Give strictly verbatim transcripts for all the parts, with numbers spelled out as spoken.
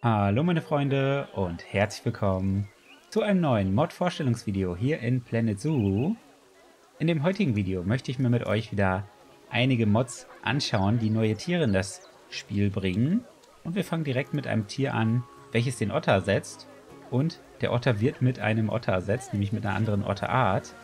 Hallo meine Freunde und herzlich willkommen zu einem neuen Mod-Vorstellungsvideo hier in Planet Zoo. In dem heutigen Video möchte ich mir mit euch wieder einige Mods anschauen, die neue Tiere in das Spiel bringen. Und wir fangen direkt mit einem Tier an, welches den Otter ersetzt. Und der Otter wird mit einem Otter ersetzt, nämlich mit einer anderen Otterart.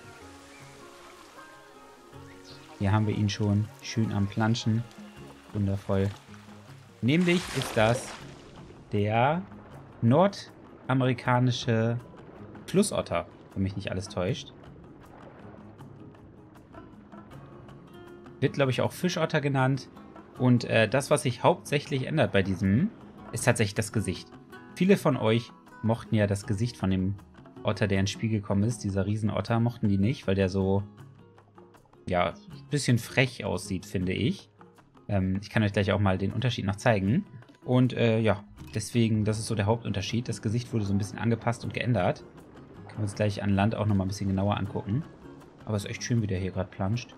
Hier haben wir ihn schon schön am Planschen. Wundervoll. Nämlich ist das der nordamerikanische Flussotter, wenn mich nicht alles täuscht. Wird, glaube ich, auch Fischotter genannt. Und äh, das, was sich hauptsächlich ändert bei diesem, ist tatsächlich das Gesicht. Viele von euch mochten ja das Gesicht von dem Otter, der ins Spiel gekommen ist. Dieser Riesenotter mochten die nicht, weil der so, ja, ein bisschen frech aussieht, finde ich. Ähm, ich kann euch gleich auch mal den Unterschied noch zeigen. Und äh, ja, deswegen, das ist so der Hauptunterschied. Das Gesicht wurde so ein bisschen angepasst und geändert. Können wir uns gleich an Land auch nochmal ein bisschen genauer angucken. Aber es ist echt schön, wie der hier gerade planscht.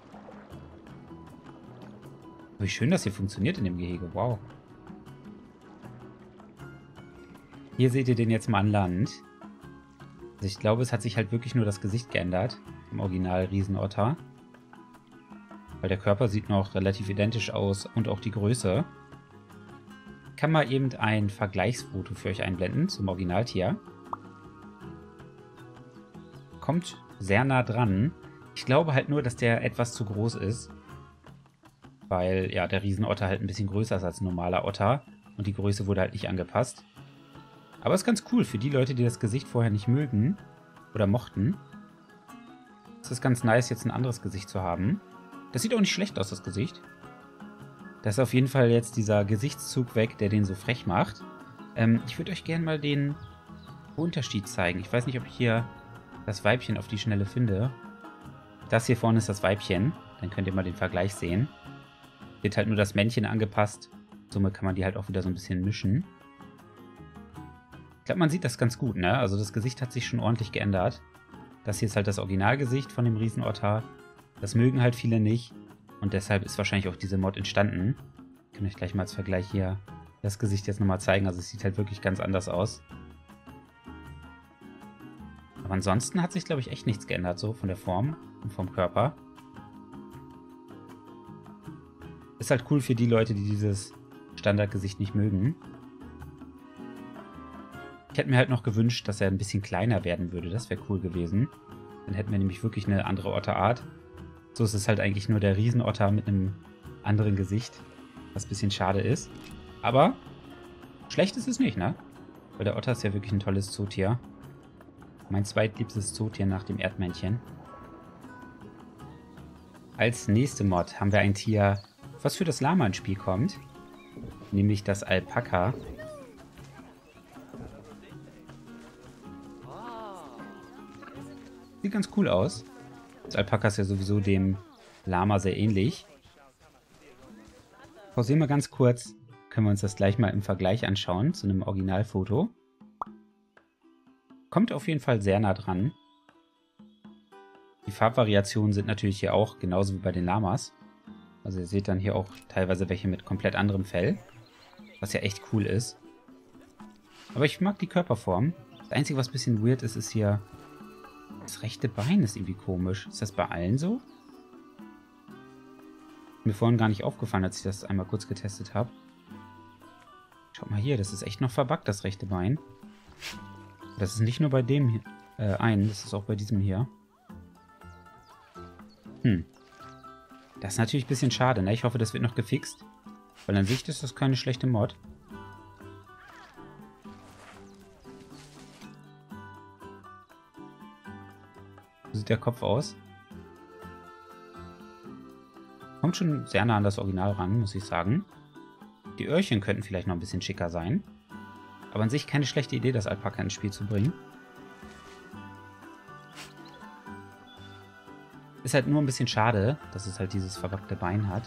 Wie schön das hier funktioniert in dem Gehege. Wow. Hier seht ihr den jetzt mal an Land. Also ich glaube, es hat sich halt wirklich nur das Gesicht geändert. Im Original Riesenotter. Weil der Körper sieht noch relativ identisch aus und auch die Größe. Ich kann mal eben ein Vergleichsfoto für euch einblenden zum Originaltier. Kommt sehr nah dran. Ich glaube halt nur, dass der etwas zu groß ist. Weil ja, der Riesenotter halt ein bisschen größer ist als ein normaler Otter. Und die Größe wurde halt nicht angepasst. Aber ist ganz cool für die Leute, die das Gesicht vorher nicht mögen. Oder mochten. Es ist ganz nice, jetzt ein anderes Gesicht zu haben. Das sieht auch nicht schlecht aus, das Gesicht. Da ist auf jeden Fall jetzt dieser Gesichtszug weg, der den so frech macht. Ähm, ich würde euch gerne mal den Unterschied zeigen. Ich weiß nicht, ob ich hier das Weibchen auf die Schnelle finde. Das hier vorne ist das Weibchen. Dann könnt ihr mal den Vergleich sehen. Wird halt nur das Männchen angepasst. Somit kann man die halt auch wieder so ein bisschen mischen. Ich glaube, man sieht das ganz gut, ne? Also das Gesicht hat sich schon ordentlich geändert. Das hier ist halt das Originalgesicht von dem Riesenotter. Das mögen halt viele nicht. Und deshalb ist wahrscheinlich auch diese Mod entstanden. Ich kann euch gleich mal als Vergleich hier das Gesicht jetzt nochmal zeigen. Also es sieht halt wirklich ganz anders aus. Aber ansonsten hat sich, glaube ich, echt nichts geändert, so von der Form und vom Körper. Ist halt cool für die Leute, die dieses Standardgesicht nicht mögen. Ich hätte mir halt noch gewünscht, dass er ein bisschen kleiner werden würde. Das wäre cool gewesen. Dann hätten wir nämlich wirklich eine andere Otterart. So ist es halt eigentlich nur der Riesenotter mit einem anderen Gesicht. Was ein bisschen schade ist. Aber schlecht ist es nicht, ne? Weil der Otter ist ja wirklich ein tolles Zootier. Mein zweitliebstes Zootier nach dem Erdmännchen. Als nächste Mod haben wir ein Tier, was für das Lama ins Spiel kommt. Nämlich das Alpaka. Sieht ganz cool aus. Das Alpaka ist ja sowieso dem Lama sehr ähnlich. Pausieren wir ganz kurz. Können wir uns das gleich mal im Vergleich anschauen zu einem Originalfoto. Kommt auf jeden Fall sehr nah dran. Die Farbvariationen sind natürlich hier auch genauso wie bei den Lamas. Also ihr seht dann hier auch teilweise welche mit komplett anderem Fell. Was ja echt cool ist. Aber ich mag die Körperform. Das Einzige, was ein bisschen weird ist, ist hier... Das rechte Bein ist irgendwie komisch. Ist das bei allen so? Mir vorhin gar nicht aufgefallen, als ich das einmal kurz getestet habe. Schaut mal hier, das ist echt noch verbuggt, das rechte Bein. Das ist nicht nur bei dem hier, äh, einen, das ist auch bei diesem hier. Hm. Das ist natürlich ein bisschen schade, ne? Ich hoffe, das wird noch gefixt. Weil an sich ist das keine schlechte Mod. So sieht der Kopf aus. Kommt schon sehr nah an das Original ran, muss ich sagen. Die Öhrchen könnten vielleicht noch ein bisschen schicker sein. Aber an sich keine schlechte Idee, das Alpaka ins Spiel zu bringen. Ist halt nur ein bisschen schade, dass es halt dieses verwackte Bein hat.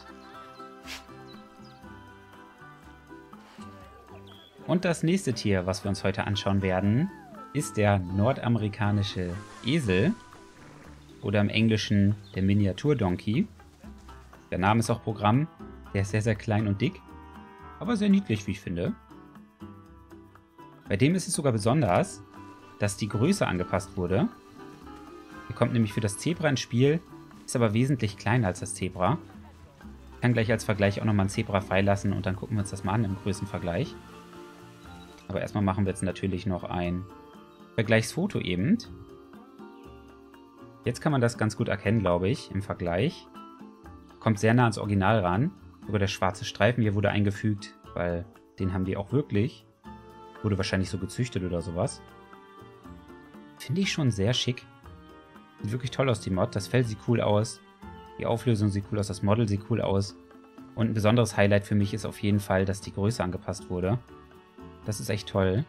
Und das nächste Tier, was wir uns heute anschauen werden, ist der nordamerikanische Esel. Oder im Englischen der Miniatur-Donkey. Der Name ist auch Programm. Der ist sehr, sehr klein und dick. Aber sehr niedlich, wie ich finde. Bei dem ist es sogar besonders, dass die Größe angepasst wurde. Hier kommt nämlich für das Zebra ins Spiel, ist aber wesentlich kleiner als das Zebra. Ich kann gleich als Vergleich auch nochmal ein Zebra freilassen und dann gucken wir uns das mal an im Größenvergleich. Aber erstmal machen wir jetzt natürlich noch ein Vergleichsfoto eben. Jetzt kann man das ganz gut erkennen, glaube ich, im Vergleich. Kommt sehr nah ans Original ran. Sogar der schwarze Streifen hier wurde eingefügt, weil den haben die auch wirklich. Wurde wahrscheinlich so gezüchtet oder sowas. Finde ich schon sehr schick. Sieht wirklich toll aus, die Mod. Das Fell sieht cool aus. Die Auflösung sieht cool aus. Das Model sieht cool aus. Und ein besonderes Highlight für mich ist auf jeden Fall, dass die Größe angepasst wurde. Das ist echt toll.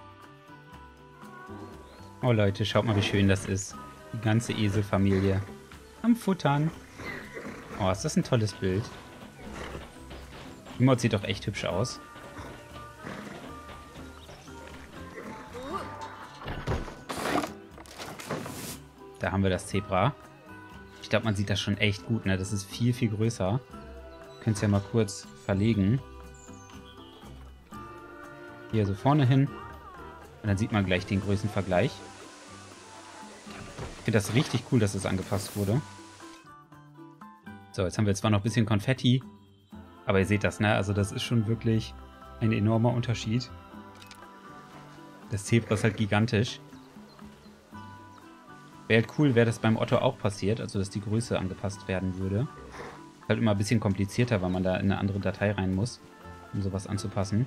Oh Leute, schaut mal, wie schön das ist. Die ganze Eselfamilie am Futtern. Oh, ist das ein tolles Bild. Die Mod sieht doch echt hübsch aus. Da haben wir das Zebra. Ich glaube, man sieht das schon echt gut, ne? Das ist viel, viel größer. Könnt ihr ja mal kurz verlegen. Hier so vorne hin. Und dann sieht man gleich den Größenvergleich. Ich finde das richtig cool, dass das angepasst wurde. So, jetzt haben wir zwar noch ein bisschen Konfetti. Aber ihr seht das, ne? Also das ist schon wirklich ein enormer Unterschied. Das Zebra ist halt gigantisch. Wäre halt cool, wäre das beim Otto auch passiert, also dass die Größe angepasst werden würde. Halt immer ein bisschen komplizierter, weil man da in eine andere Datei rein muss, um sowas anzupassen.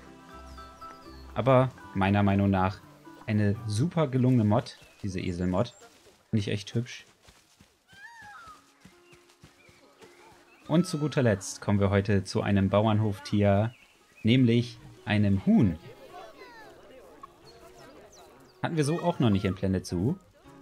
Aber meiner Meinung nach eine super gelungene Mod, diese Esel-Mod. Finde ich echt hübsch. Und zu guter Letzt kommen wir heute zu einem Bauernhoftier, nämlich einem Huhn. Hatten wir so auch noch nicht in Planet Zoo.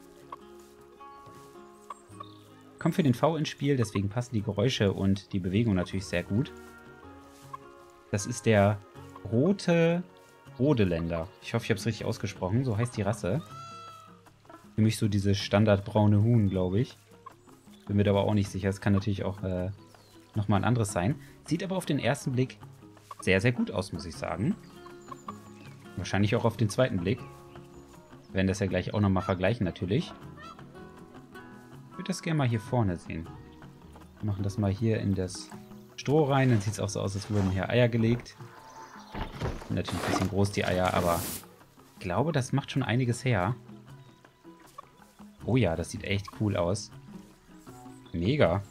Kommt für den V ins Spiel, deswegen passen die Geräusche und die Bewegung natürlich sehr gut. Das ist der rote Rodeländer. Ich hoffe, ich habe es richtig ausgesprochen. So heißt die Rasse. Für mich so dieses standardbraune Huhn, glaube ich. Bin mir da aber auch nicht sicher. Es kann natürlich auch äh, nochmal ein anderes sein. Sieht aber auf den ersten Blick sehr, sehr gut aus, muss ich sagen. Wahrscheinlich auch auf den zweiten Blick. Wir werden das ja gleich auch nochmal vergleichen, natürlich. Ich würde das gerne mal hier vorne sehen. Wir machen das mal hier in das Stroh rein. Dann sieht es auch so aus, als würden hier Eier gelegt. Sind natürlich ein bisschen groß, die Eier, aber ich glaube, das macht schon einiges her. Oh ja, das sieht echt cool aus. Mega.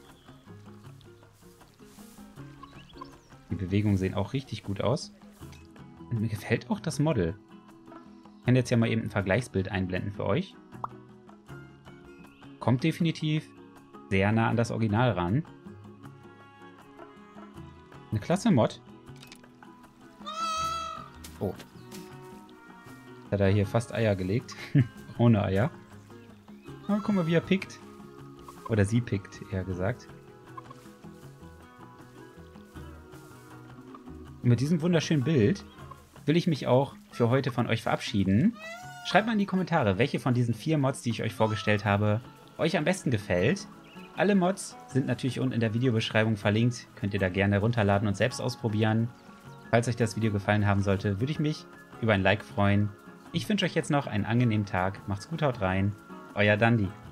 Die Bewegungen sehen auch richtig gut aus. Und mir gefällt auch das Model. Ich kann jetzt ja mal eben ein Vergleichsbild einblenden für euch. Kommt definitiv sehr nah an das Original ran. Eine klasse Mod. Oh. Hat er hier fast Eier gelegt. Ohne Eier. Aber guck mal, wie er pickt. Oder sie pickt, eher gesagt. Und mit diesem wunderschönen Bild will ich mich auch für heute von euch verabschieden. Schreibt mal in die Kommentare, welche von diesen vier Mods, die ich euch vorgestellt habe, euch am besten gefällt. Alle Mods sind natürlich unten in der Videobeschreibung verlinkt. Könnt ihr da gerne runterladen und selbst ausprobieren. Falls euch das Video gefallen haben sollte, würde ich mich über ein Like freuen. Ich wünsche euch jetzt noch einen angenehmen Tag. Macht's gut, haut rein. Euer Dandi.